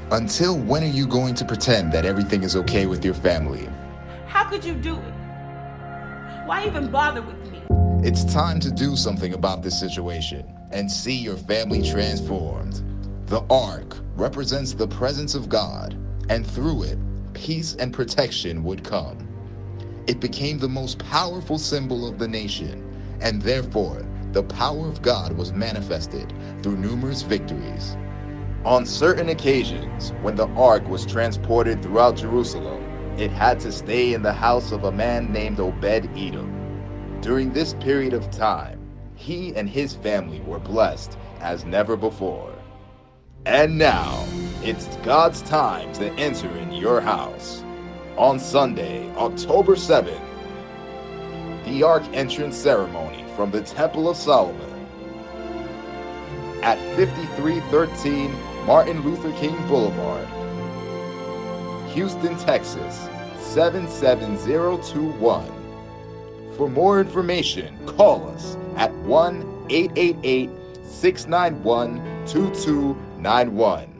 Until when are you going to pretend that everything is okay with your family? How could you do it? Why even bother with me? It's time to do something about this situation and see your family transformed. The Ark represents the presence of God, and through it, peace and protection would come. It became the most powerful symbol of the nation, and therefore, the power of God was manifested through numerous victories. On certain occasions, when the ark was transported throughout Jerusalem, it had to stay in the house of a man named Obed-Edom. During this period of time, he and his family were blessed as never before. And now, it's God's time to enter in your house. On Sunday, October 7th, the Ark entrance ceremony from the Temple of Solomon at 5313 Martin Luther King Boulevard, Houston, Texas 77021. For more information, call us at 1-888-691-2291.